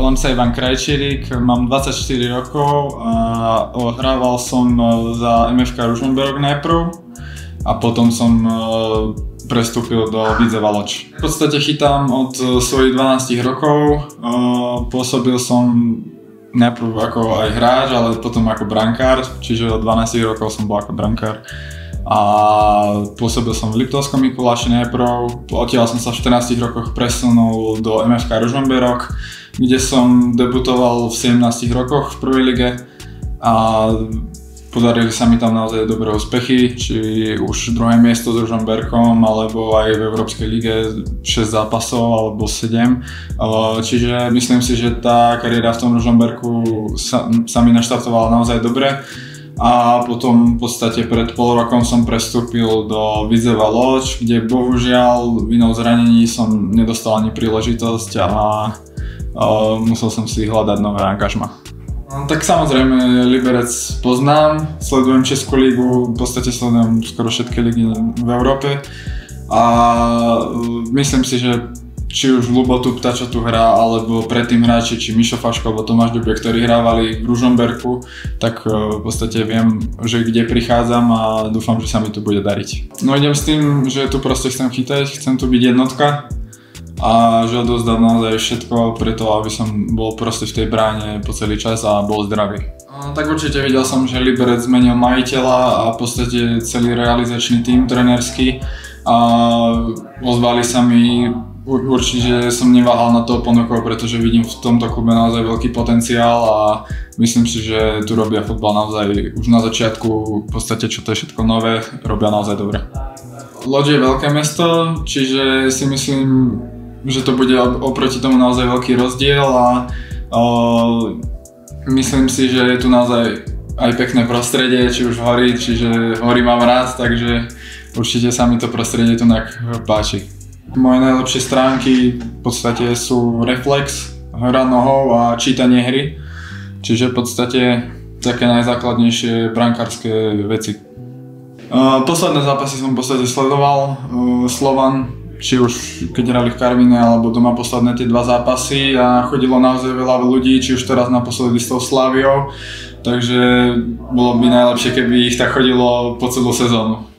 Volám sa Ivan Krajčírik, mám 24 rokov a hrával som za MFK Ružomberok najprv a potom som prestúpil do Vidzeva Lodž. V podstate chytám od svojich 12 rokov, pôsobil som najprv ako aj hráč, ale potom ako brankár, čiže od 12 rokov som bol ako brankár. A pôsobil som v Liptovskom Mikuláši najprv, odtiaľ som sa v 14 rokoch presunul do MFK Ružomberok, kde som debutoval v 17 rokoch v prvej lige a podarili sa mi tam naozaj dobré úspechy, či už druhé miesto s Ružomberkom, alebo aj v Európskej lige 6 zápasov alebo 7. Čiže myslím si, že tá kariéra v tom Ružomberku sa mi naštartovala naozaj dobre. A potom v podstate pred pol rokom som prestúpil do Vidzeva Lodž, kde bohužiaľ vinou zranení som nedostal ani príležitosť a musel som si hľadať nové angažma. Tak samozrejme Liberec poznám, sledujem Českú ligu, v podstate sledujem skoro všetky ligy v Európe a myslím si, že či už Ľubo Tupta, čo tu hrá, alebo predtým hráči, či Mišo Faško, alebo Tomáš Dubie, ktorí hrávali v Ružomberku, tak v podstate viem, že kde prichádzam a dúfam, že sa mi tu bude dariť. No idem s tým, že tu proste chcem chytať, chcem tu byť jednotka a že odozdám naozaj všetko preto, aby som bol proste v tej bráne po celý čas a bol zdravý. Tak určite videl som, že Liberec zmenil majiteľa a v podstate celý realizačný tím trénerský a ozvali sa mi. Určite som neváhal na to ponúkol, pretože vidím v tomto klube naozaj veľký potenciál a myslím si, že tu robia futbal naozaj už na začiatku, v podstate čo to je všetko nové, robia naozaj dobre. Lodž je veľké mesto, čiže si myslím, že to bude oproti tomu naozaj veľký rozdiel a myslím si, že je tu naozaj aj pekné prostredie, či už hory, čiže hory mám rád, takže určite sa mi to prostredie tu páči. Moje najlepšie stránky v podstate sú reflex, hra nohou a čítanie hry, čiže v podstate také najzákladnejšie brankárske veci. Posledné zápasy som v podstate sledoval, Slovan, či už keď hrali v Karvine alebo doma posledné tie dva zápasy a chodilo naozaj veľa ľudí, či už teraz naposledy s tou Slaviou, takže bolo by najlepšie, keby ich tak chodilo po celú sezónu.